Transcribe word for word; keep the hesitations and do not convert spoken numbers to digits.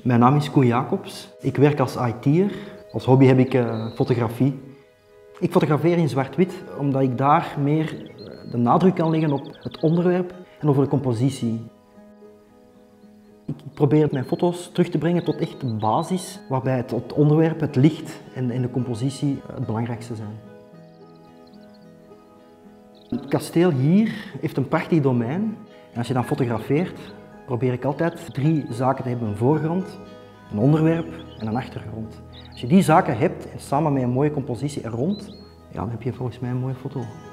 Mijn naam is Koen Jacobs. Ik werk als I T'er. Als hobby heb ik uh, fotografie. Ik fotografeer in zwart-wit omdat ik daar meer de nadruk kan leggen op het onderwerp en over de compositie. Ik probeer mijn foto's terug te brengen tot echt de basis, waarbij het, het onderwerp, het licht en, en de compositie het belangrijkste zijn. Het kasteel hier heeft een prachtig domein. En als je dan fotografeert, probeer ik altijd drie zaken te hebben: een voorgrond, een onderwerp en een achtergrond. Als je die zaken hebt en samen met een mooie compositie er rond, ja, dan heb je volgens mij een mooie foto.